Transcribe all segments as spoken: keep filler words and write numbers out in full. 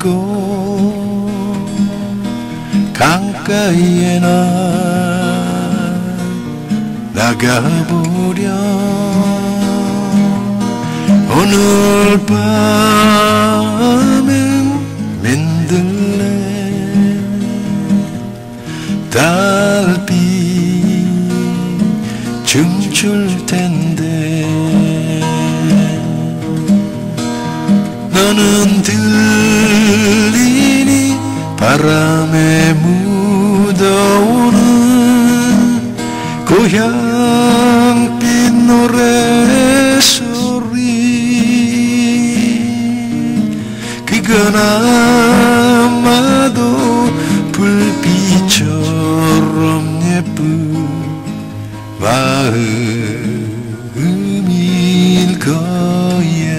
신고 강가에 나 나가보려. 오늘 밤엔 민들레 달빛 춤출 텐데 너는 들리니 바람에 묻어오는 고향빛 노래소리. 그건 아마도 불빛처럼 예쁜 마음일 거야.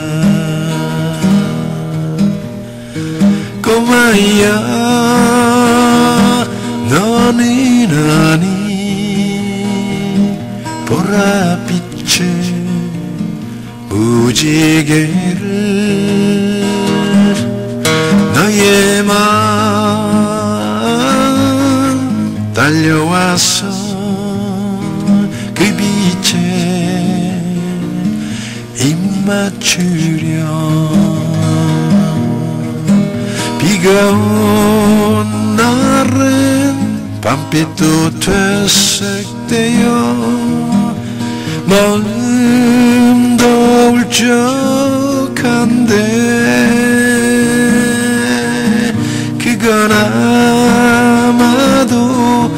꼬마야, 너는 아니 보랏빛의 무지개를 너의 마음 달려와서 그 빛에 입 맞추려. 비가 온 날은 밤빛도 퇴색되어 마음도 울적한데 그건 아마도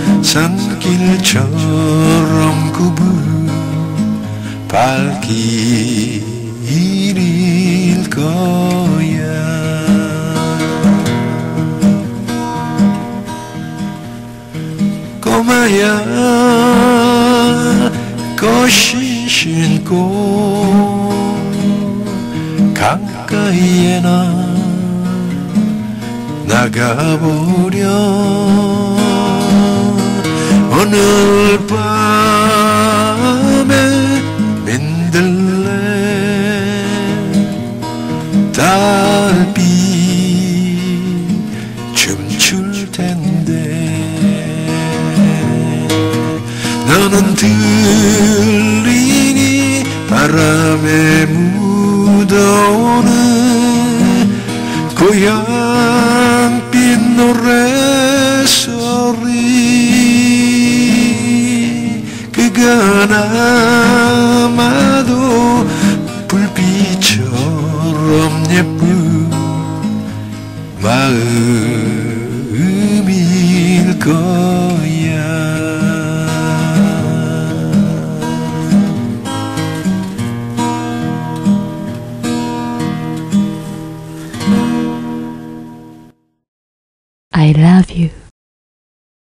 산길처럼 굽은 발길일 거야. 꼬마야, 꽃이 신고 강가에 나 나가보려. 오늘 밤에 민들레 달빛 춤출 텐데 너는 들리니 바람에 묻어오는 고향빛 노래소리. 그건 아마도 불빛처럼 예쁜 마음일 거야.